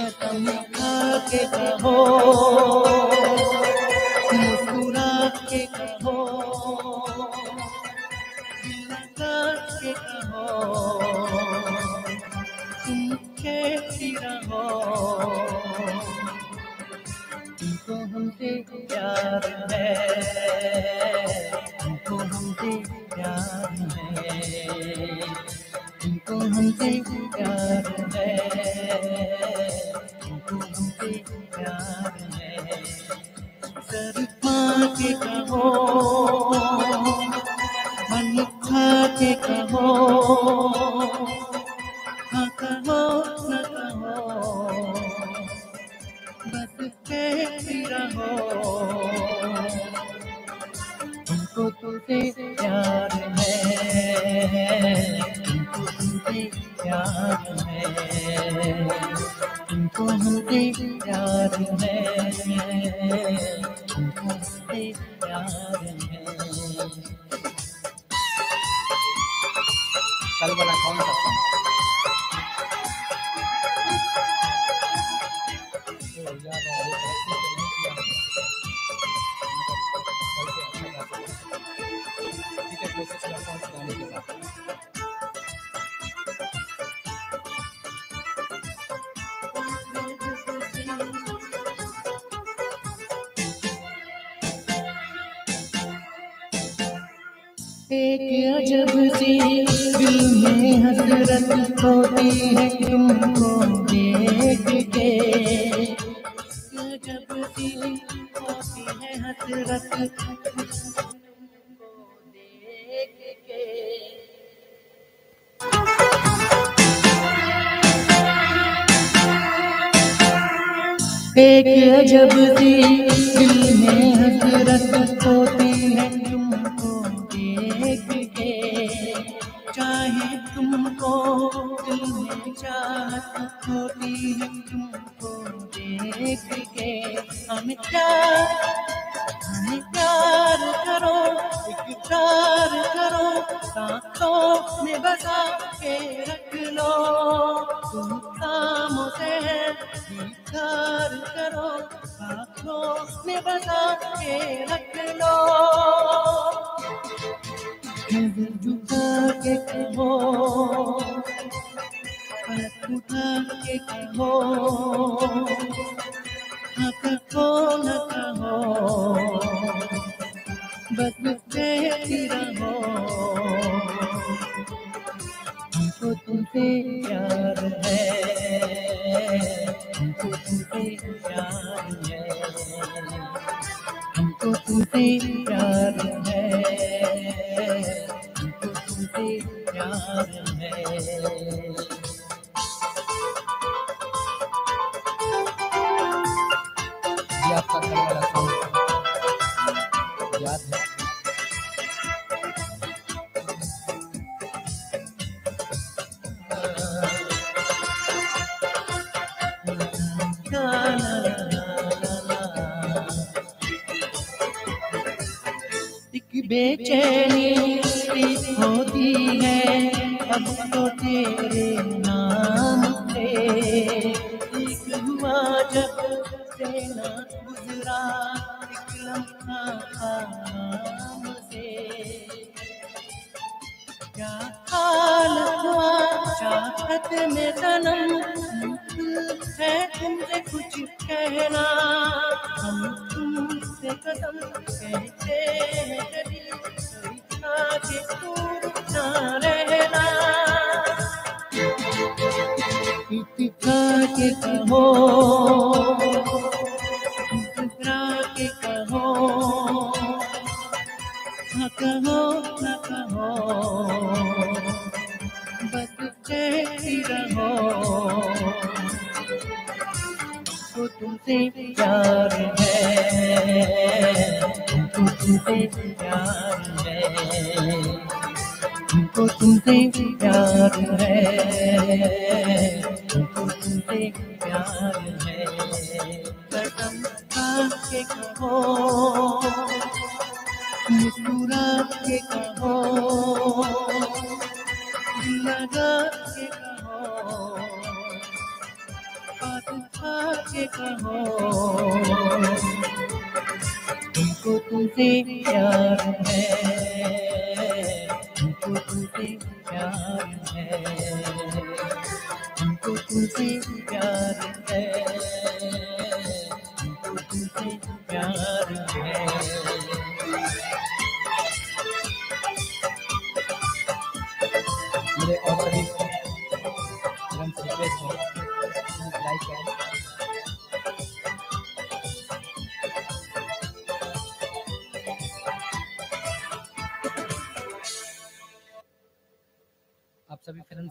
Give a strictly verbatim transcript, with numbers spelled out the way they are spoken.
कसम खा के कहो, मुस्कुरा के कहो, दिल लगा के कहो, तुम कैसी रहो, तुमको हमसे प्यार है, तुमको हमसे प्यार है, तुमको हमसे प्यार है, तुमको हमसे प्यार है। शर्मा के कहो, मन खा के कहो, हाँ कहो न कहो, बस कैसी रहो, तुमको तुमसे प्यार है, तुमको तुमसे प्यार है, तुमको हमसे प्यार है, तुमको हमसे प्यार है। कल वाला कौन सा सॉन्ग? ठीक है, कोशिश करता हूँ गाने के बाद। एक अजब सी दिल में हसरत होती है तुमको देख के, अजब सी होती है हसरत तुमको देख के। एक अजब सी दिल में हसरत होती है तुमको देख के, चाहे तुमको दिल में चाहत होती है तुमको देख के। हमें प्यार हमें प्यार करो, इकरार करो, सांसों में बसा के रख लो, तुम खामोश है इकरार करो, सांसों में बसा के रख लो। नजर झुका के कहो, पलक उठा के कहो, हाँ कहो न कहो, बस कहती रहो, हमको तुमसे प्यार है, हमको तुमसे प्यार है, हमको तुमसे प्यार है, हमको तुमसे प्यार है। ये आपका कल वाला सॉन्ग याद है? एक बेचैनी होती है अब तो तेरे नाम से, एक हुआ जब से न गुजरा एक लम्हा आराम से। क्या हाल हुआ चाहत में सनम, है तुमसे कुछ कहना, हम तुमसे कसम कहते हैं कभी आगे दूर ना रहना। इत्तिका के कहो, इत्तिका के कहो, हाँ कहो न कहो, बस कहती रहो, तो तुमसे प्यार है, तुमको तुमसे प्यार है, तुमको तुमसे प्यार है, तुमको तुमसे प्यार है। कसम खा के कहो, मुस्कुरा के कहो, दिल लगा के कहो, बात के कहो तुमको तुमसे प्यार है, तुमको तुमसे प्यार है, तुमको तुमसे प्यार है, तुमको तुमसे प्यार है। मेरे और सभी फ्रेंड्स रिक्वेस्ट है प्लीज लाइक एंड आप सभी फ्रेंड्स